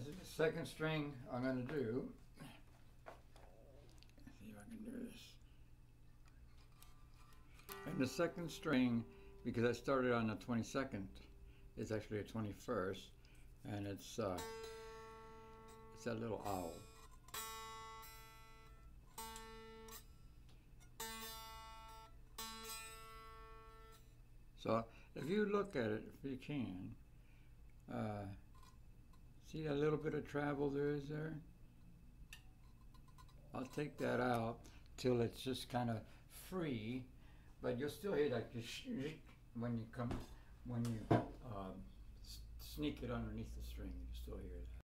This is the second string I'm going to do. Let's see if I can do this. And the second string, because I started on the 22nd, it's actually a 21st, and it's that little owl. So if you look at it, if you can, see a little bit of travel there is there? I'll take that out till it's just kind of free, but you'll still hear that when you sneak it underneath the string. You still hear that.